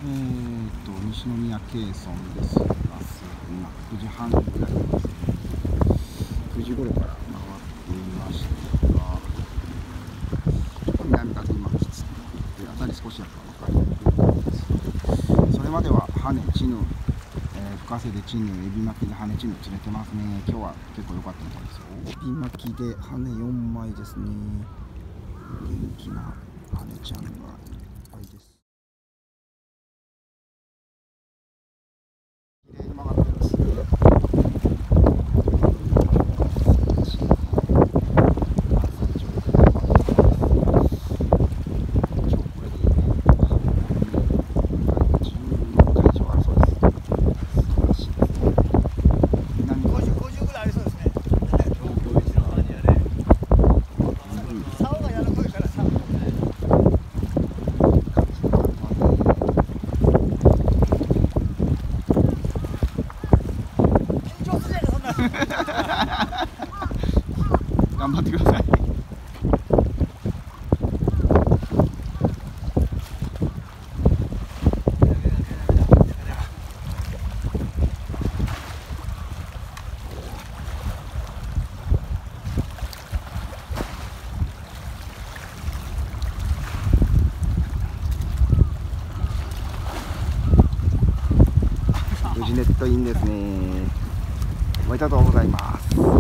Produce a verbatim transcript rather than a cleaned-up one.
えーと西宮ケイソンですが、今くじはんぐらいですね。くじ頃から回っていましたが、ちょっと南風今きつくて、辺り少しやっぱ分かりにくいです。それまでは羽チヌ、えー、深瀬でチヌ、エビ巻きで羽チヌ釣れてますね。今日は結構良かったみたいですよ。エビ巻きで羽よんまいですね。元気な羽ちゃんがいっぱいです。きれいに曲がってます。頑張ってください。無事ネットインですね。おめでとうございます。